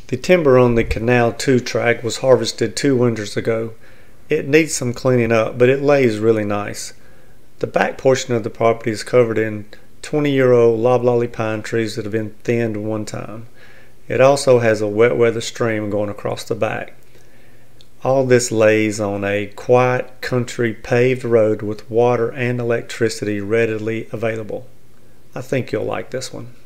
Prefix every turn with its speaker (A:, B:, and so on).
A: The timber on the Canal 2 tract was harvested 2 winters ago. It needs some cleaning up, but it lays really nice. The back portion of the property is covered in 20-year-old loblolly pine trees that have been thinned one time. It also has a wet weather stream going across the back. All this lays on a quiet country paved road with water and electricity readily available. I think you'll like this one.